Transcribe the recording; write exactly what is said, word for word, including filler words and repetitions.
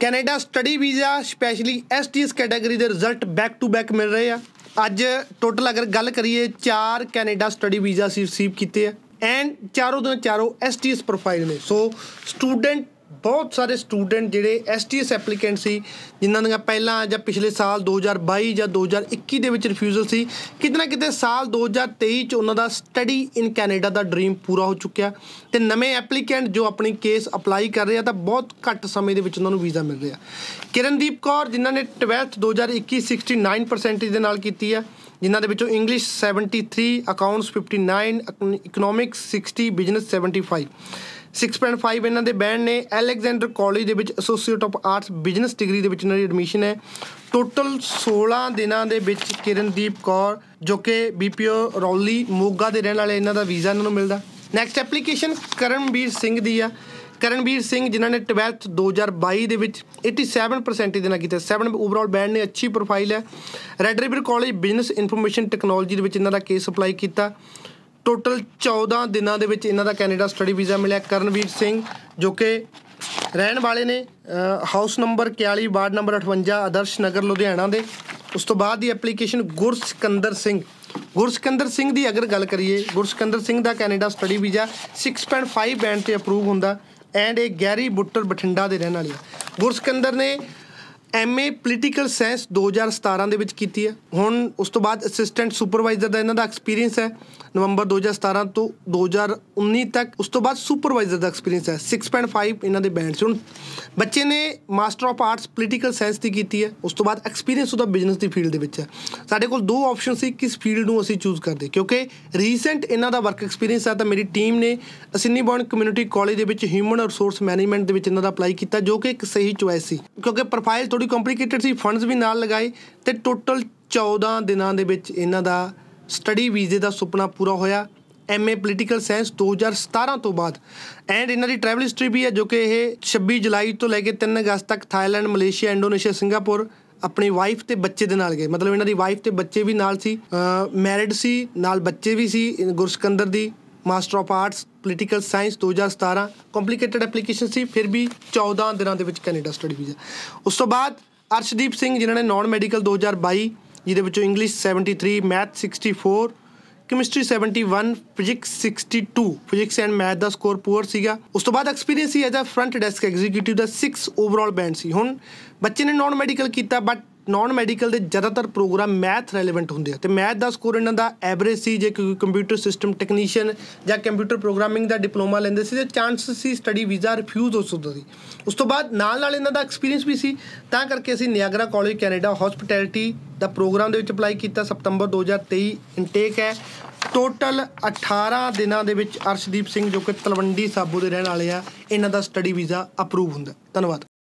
Canada study visa specially S T S category के result back to back मिल रहे हैं। अज टोटल अगर गल करिए चार कैनेडा स्टडी वीज़ा असीं रिसीव किए हैं एंड चारों दो चारों एस टी एस प्रोफाइल ने। सो स्टूडेंट बहुत सारे स्टूडेंट जिहड़े एस टी एस एप्लीकेंट सी जिन्हां दी पहलां जां पिछले साल दो हज़ार बाई जां दो हज़ार इक्की दे विच रिफ्यूजल सी, किते ना किते साल दो हज़ार तेई च उन्हां दा स्टडी इन कैनेडा दा ड्रीम पूरा हो चुक्या ते नवें एप्लीकेंट जो अपनी केस अपलाई कर रहे हैं तो बहुत घੱਟ समय दे विच उन्हां नूं वीज़ा मिल रहा। किरणदीप कौर जिन्हां ने ट्वेल्थ दो हज़ार इक्की सिक्सटी नाइन परसेंटेज दे नाल कीती है, जिन्हां दे विचों English seventy three, accounts fifty nine, economics sixty, business seventy five, six point five इन्हों के बैंड ने। एलेगजेंडर कॉलेज के associate of arts business degree के एडमिशन है। टोटल सोलह दिनों के किरणदीप कौर जो कि B P O Rauli Moga के रहने वाले इन्हों का वीज़ा इन्होंने मिलता। नैक्सट एप्लीकेशन करणवीर सिंह की आ। करणवीर सिंह जिन्होंने ट्वेल्थ दो हज़ार बाई के एटी सैवन परसेंटेज देना किया, सैवन ओवरऑल बैंड ने, अच्छी प्रोफाइल है। Red river college business information technology के इन्हों का केस अप्लाई किया। टोटल चौदह दिनों के इन्हों का कैनेडा स्टडी वीज़ा मिले। करणवीर सिंह जो कि रहन वाले ने हाउस नंबर इक्याली वार्ड नंबर अठवंजा आदर्श नगर लुधियाना के। उस तो बाद की एप्लीकेशन गुरसिकंदर सिंह गुरसिकंदर सिंह की अगर गल करिए, गुरसिकंदर सिंह का Canada study visa six point five band से अप्रूव होंदा and a Gary Buttar Bathinda के रहने वाले। गुरसिकंदर ने एम ए पोलीटिकल साइंस दो हज़ार सतारह के की है। हुण उस तो बाद असिस्टेंट सुपरवाइजर का इन्हों का एक्सपीरियंस है नवंबर दो हज़ार सतारह तो दो हज़ार उन्नीस तक। उस तो बाद सुपरवाइजर का एक्सपीरियंस है। सिक्स पॉइंट फाइव इन्हों के बैंड से। हुण बच्चे ने master of arts political science की की है। उस तो बाद एक्सपीरियंस उसका बिजनस की फील्ड है। साढ़े को दो ऑप्शन से किस फील्ड में असीं चूज करते, क्योंकि रीसेंट इन्हों का वर्क एक्सपीरियंस है। तो मेरी टीम ने असिनीबॉर्न कम्यूनिटी कॉलेज के ह्यूमन रिसोर्स मैनेजमेंट के इन्हों का अप्लाई किया, जो कि एक सही चॉइस सी, क्योंकि प्रोफाइल थोड़ी कॉम्प्लीकेटेड सी। फंड्स भी नाल लगाए तो टोटल चौदह दिनों के इन्हों का स्टडी वीज़े का सुपना पूरा होया। एम ए पोलीटिकल साइंस दो हज़ार सतारह तो बाद एंड इन्हों की ट्रैवल हिस्ट्री भी है, जो कि यह छब्बी जुलाई तो लैके तीन अगस्त तक थाईलैंड, मलेशिया, इंडोनेशिया, सिंगापुर अपनी वाइफ ते बच्चे दे नाल गए। मतलब इन्हों की वाइफ ते बच्चे भी नाल सी, मैरिड सी, नाल बच्चे भी सी। गुरसिकंदर दी master of arts political science दो हज़ार सतारह कॉम्प्लीकेटेड एप्लीकेशन सी, फिर भी चौदह दिनों के कैनेडा स्टडी वीज़ा। उस तो बाद अर्शदीप सिंह जिन्होंने नॉन मैडिकल दो हज़ार बाई जिहदे English seventy three, math sixty four, chemistry seventy one, physics sixty two, physics and math का स्कोर पुअर सीगा। उस तो बाद एक्सपीरियंस ही as a front desk executive का सिक्स ओवरऑल बैंड सी। हुण बच्चे ने नॉन मैडिकल किया, बट नॉन मैडिकल के ज़्यादातर प्रोग्राम मैथ रैलेवेंट होंगे तो मैथ का स्कोर इन्हों का एवरेज सी। जे कोई कंप्यूटर सिस्टम टैक्नीशियन या कंप्यूटर प्रोग्रामिंग का डिप्लोमा लेंदे सी, चांसिस सी स्टडी वीज़ा रिफ्यूज़ हो सकता सी। उस तो बाद नाल नाल इन्हों का एक्सपीरियंस भी सी, तां करके असीं नियागरा कॉलेज कैनेडा हॉस्पिटैलिटी का प्रोग्राम के अपलाई किया। सितंबर दो हज़ार तेई इनटेक है। टोटल अठारह दिनों के अर्शदीप सिंह जो कि तलवंडी साबो के रहने वाले आ, इन्हों का स्टडी वीज़ा अप्रूव होंदा। धन्यवाद।